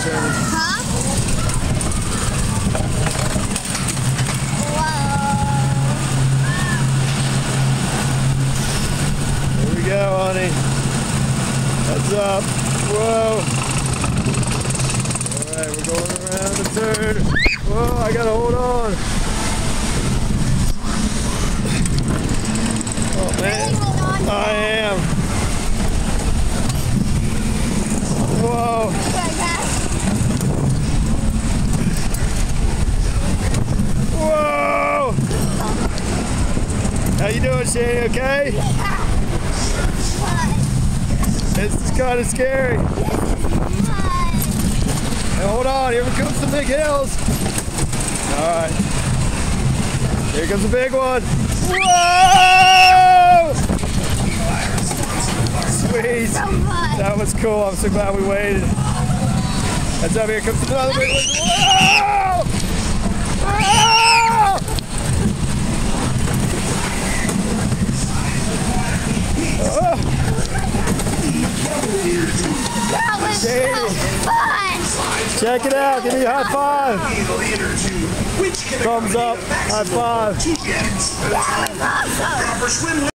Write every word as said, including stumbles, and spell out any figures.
turn. Huh? Whoa. Here we go, honey. Heads up. Whoa. All right, we're going around the turn. Whoa, I gotta hold on. Oh man, I am. Whoa. Whoa. How you doing, Shane? Okay? This is kind of scary. Hey, hold on, here comes the big hills. All right. Here comes the big one. Whoa! Sweet. That was cool. I'm so glad we waited. Heads up, here comes another big one. Whoa! Whoa! Oh. That was so fun! Check it out. Give me a high five. Thumbs up. High five. That was awesome!